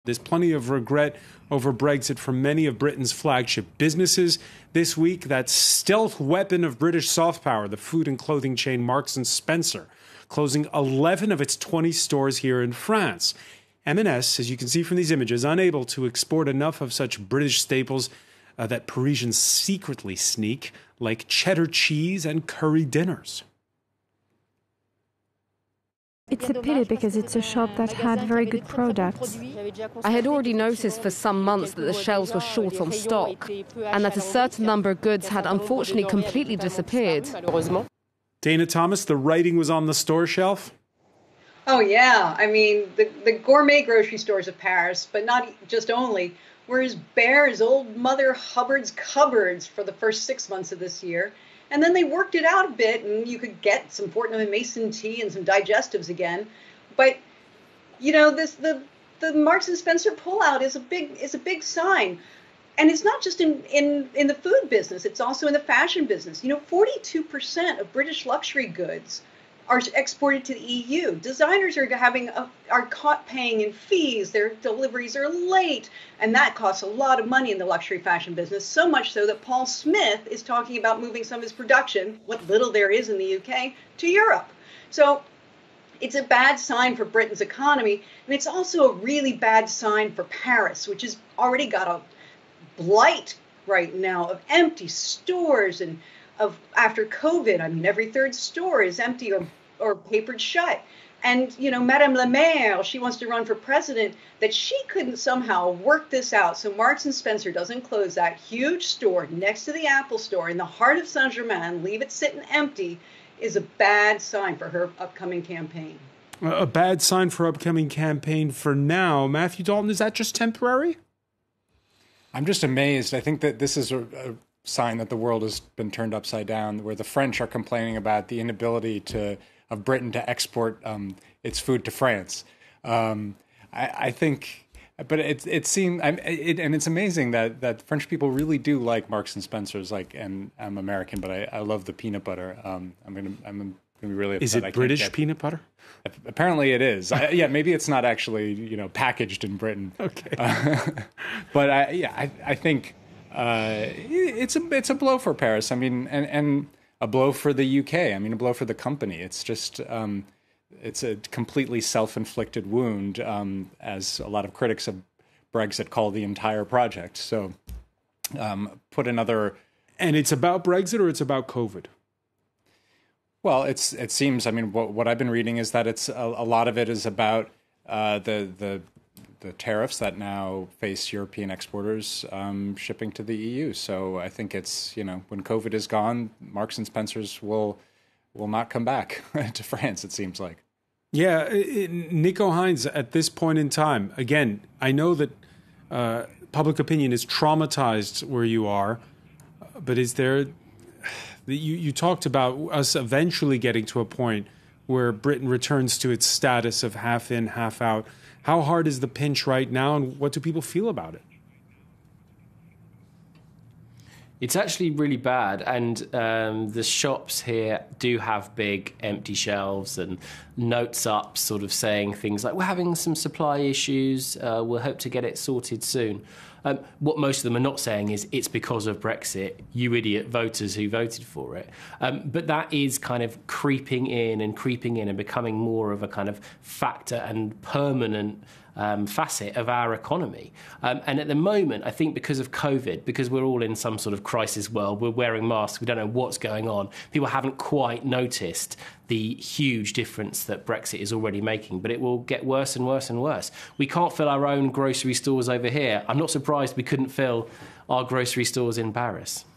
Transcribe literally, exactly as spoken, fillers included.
There's plenty of regret over Brexit for many of Britain's flagship businesses. This week, that stealth weapon of British soft power, the food and clothing chain Marks and Spencer, closing eleven of its twenty stores here in France. M and S, as you can see from these images, unable to export enough of such British staples uh, that Parisians secretly sneak, like cheddar cheese and curry dinners. It's a pity because it's a shop that had very good products. I had already noticed for some months that the shelves were short on stock and that a certain number of goods had unfortunately completely disappeared. Dana Thomas, the writing was on the store shelf? Oh, yeah. I mean, the, the gourmet grocery stores of Paris, but not just only, were as bare as old Mother Hubbard's cupboards for the first six months of this year. And then they worked it out a bit, and you could get some Fortnum and Mason tea and some digestives again. But, you know, this the the Marks and Spencer pullout is a big is a big sign. And it's not just in, in, in the food business, it's also in the fashion business. You know, forty-two percent of British luxury goods are exported to the E U. Designers are having a, are caught paying in fees. Their deliveries are late, and that costs a lot of money in the luxury fashion business. So much so that Paul Smith is talking about moving some of his production, what little there is in the U K, to Europe. So it's a bad sign for Britain's economy, and it's also a really bad sign for Paris, which has already got a blight right now of empty stores and of after COVID. I mean, every third store is empty or or papered shut. And, you know, Madame Le Maire, she wants to run for president, that she couldn't somehow work this out so Marks and Spencer doesn't close that huge store next to the Apple store in the heart of Saint-Germain, leave it sitting empty, is a bad sign for her upcoming campaign. A bad sign for upcoming campaign for now. Matthew Dalton, is that just temporary? I'm just amazed. I think that this is a, a sign that the world has been turned upside down, where the French are complaining about the inability to of Britain to export um, its food to France. Um, I, I think, but it it seemed, it, and it's amazing that that French people really do like Marks and Spencers. Like, and I'm American, but I, I love the peanut butter. Um, I'm gonna I'm gonna be really upset. Is it I British get, peanut butter? Apparently it is. I, yeah, maybe it's not actually, you know, packaged in Britain. Okay. Uh, but I, yeah, I I think uh, it's a it's a blow for Paris. I mean, and and. A blow for the U K. I mean, a blow for the company. It's just, um, it's a completely self-inflicted wound, um, as a lot of critics of Brexit call the entire project. So, um, put another. And it's about Brexit or it's about COVID? Well, it's it seems. I mean, what what I've been reading is that it's a, a lot of it is about uh, the the. the tariffs that now face European exporters um, shipping to the E U. So I think it's, you know, when COVID is gone, Marks and Spencers will will not come back to France, it seems like. Yeah, it, Nico Hines, at this point in time, again, I know that uh, public opinion is traumatized where you are, but is there, you, you talked about us eventually getting to a point where Britain returns to its status of half in, half out. How hard is the pinch right now, and what do people feel about it? It's actually really bad, and um, the shops here do have big empty shelves and notes up sort of saying things like, we're having some supply issues, uh, we'll hope to get it sorted soon. Um, what most of them are not saying is it's because of Brexit, you idiot voters who voted for it. Um, but that is kind of creeping in and creeping in and becoming more of a kind of factor and permanent um, facet of our economy. Um, and at the moment, I think because of COVID, because we're all in some sort of crisis world, we're wearing masks, we don't know what's going on, people haven't quite noticed the huge difference that Brexit is already making, but it will get worse and worse and worse. We can't fill our own grocery stores over here. I'm not surprised we couldn't fill our grocery stores in Paris.